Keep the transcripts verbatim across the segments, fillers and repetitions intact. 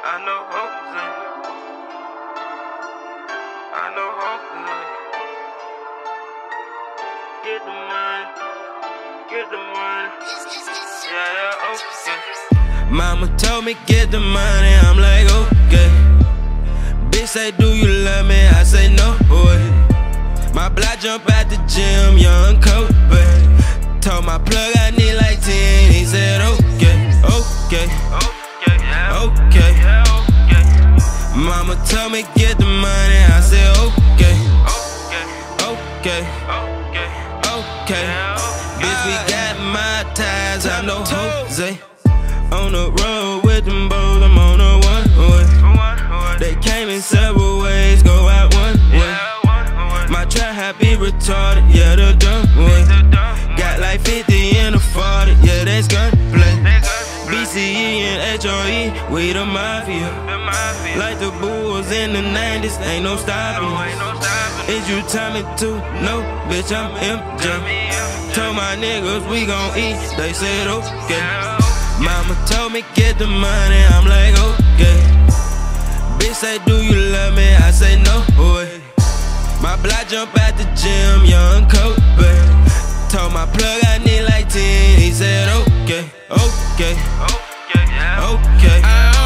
I know Jose. I know Jose. Get the money. Get the money. Yeah, yeah, okay. Mama told me get the money. I'm like, okay. Bitch say, do you love me? I say, no, boy. My block jump at the gym, young Kobe. Told my plug I need like ten. He said, okay, okay, okay, okay. Mama told me get the money. I said, okay, okay, okay, okay. Bitch, we got my ties. I know Jose. On the road with them boys, I'm on a one way. They came in several ways, go out one way. My trap happy retarded, yeah, the dumb way. Got like fifty in the forty, yeah, that's gunplay. B C E and H R E, we the mafia. Like the Bulls in the nineties, ain't no stopping. Is you timing too? No, bitch, I'm M J. Told my niggas we gon' eat, they said okay. Mama told me get the money, I'm like okay. Bitch say do you love me? I say no, boy. My block jump at the gym, young Kobe. Told my plug I need like ten, he said okay, okay, okay, okay.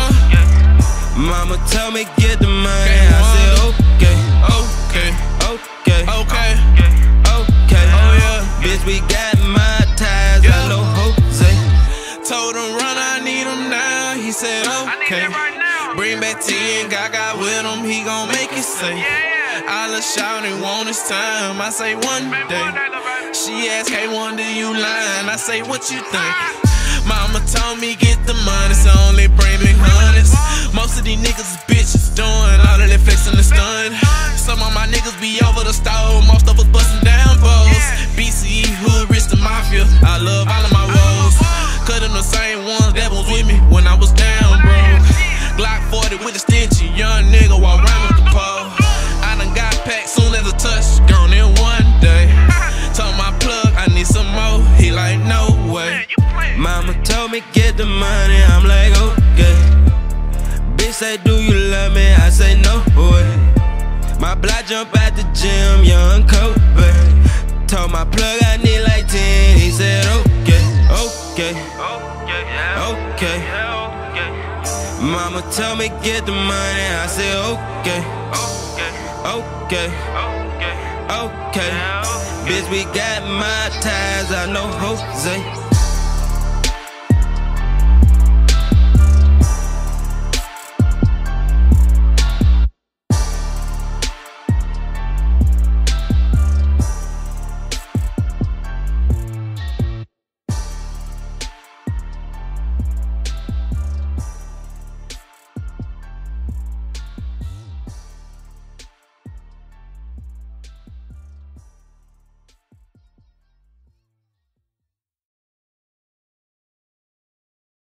Mama told me get the money, I said okay, okay, okay, okay, okay. Oh yeah, bitch we got my ties, I know Jose. Told him run, I need him now, he said okay. Bring back ten, Gaga with him, he gon' make it safe. I look shout and want his time, I say one day. She ask, hey, one, do you lying? I say, what you think? Mama told me get the money, so only bring me hundreds. Most of these niggas is bitches doing all of that flexing and stun. Some of my niggas be over the stove, most of us busting down bows. B C E, hood, rich, the mafia, I love all of my woes. Cut them the same ones that was with me when I was down, bro. Glock forty with a stitchy, young nigga walk around with the pole. I done got packed soon as a touch, gone in one day. Told my plug I need some more, he like no way. Mama told me get the money, I'm like okay. Bitch say do you love me? I say no, boy. My block jump at the gym, young Kobe. Told my plug I need like ten, he said okay, okay, okay. Mama told me get the money, I said okay, okay, okay. Bitch we got my ties, I know Jose.